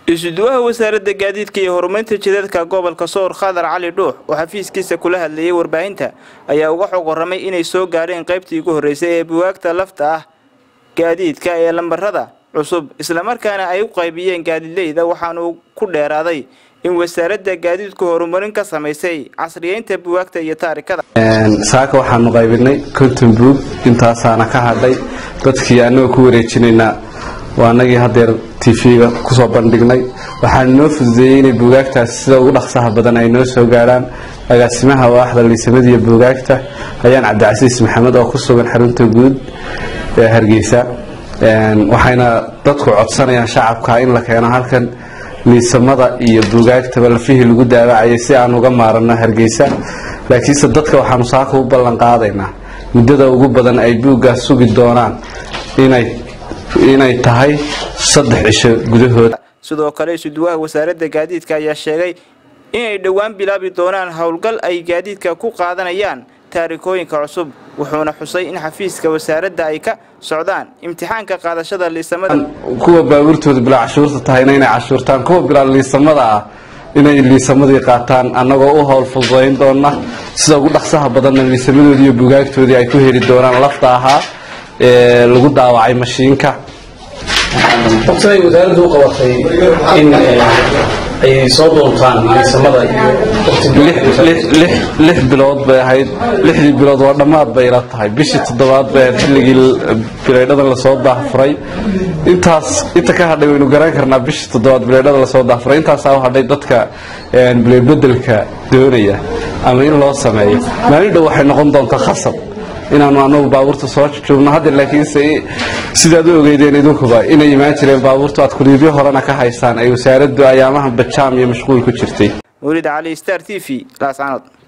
isuduwaha wasaaradda gaadiidka iyo horumarinta jidadka gobolka Soor Khadar Cali Dhuux oo xafiiskiisa kula hadlayay warbaahinta ayaa uga xog waramay inay soo gaareen qaybtii ugu horeysay ee buugaagta lafta ah gaadiidka ee lambarada cusub isla markaana ay u qaybiyeen gaadiidleyda waxaana ku dheeraaday in wasaaradda gaadiidku horumarin ka sameysay casriyeynta buugaagta iyo taariikhda saaka waxaanu qaybinay konton buug intaasana ka hadhay dadkii aanu ku wareejinayna waanagii hadeer TV-ga ku soo bandhignay waxaan noo fududeeyay in buugaagtaas sida ugu dhaqsaha badan ay noo soo gaaraan agaasimaha waaxda liisamada iyo buugaagta ayaan Cabdicasiis Maxamed oo ku sugan xarunta guud ee Hargeysa waxayna dadku codsanayaan shacabka in la keeno halkan liisamada iyo buugaagta balfihi lagu daawacay si aan uga maarano Hargeysa laakiin dadka waxaanu saaka u ballan qaadaynaa muddada ugu badan ay buugaas sugi doonaan inay tahay 3 cisho gudahood sidoo kale isuduwaha wasaaradda gaadiidka ayaa sheegay inay dhawaan bilaabi doonaan hawlgal ay gaadiidka ku qaadanayaan taariikhooyinka cusub wuxuuna xusay in xafiiska wasaaradda ay ka socdaan imtixaanka qaadashada liisamada kuwa baabuurtooda bila cashuurta tahay inay cashuurtaan kuwa bila liisamada ah inay liisamadii qaataan anagoo u hawl fududeyn doona sida ugu dhaqsaha badan liisamadoodii iyo buugaagtoodii ay ku heli doonaan lafta ahaa lagu daawacay mashiinka waxay wasaaraddu qabatay in ay soo doontaan liisamada lix bilood bay ahayd 6 bilood oo dhamaad bay la tahay bishii 7aad bay xilligii bileedada la soo daafuray inta ka hadhay waynu garan karnaa bishii 7aad bileedada la soo daafuray intaas oo hadhay dadka bileed bedelka doonaya ama in loo sameeyo maalinta waxay noqon doontaa khasab inaanu anagu baabuurta soo joogno hadda laakiin sidaad u ogeydeen idinkuba inay imaan jireen baabuurta aad kuliibyo horena ka haystaan ay wasaaraddu ayaamaha bajaam iyo mashquul ku jirtay Waliid Ali Star TV Laasanood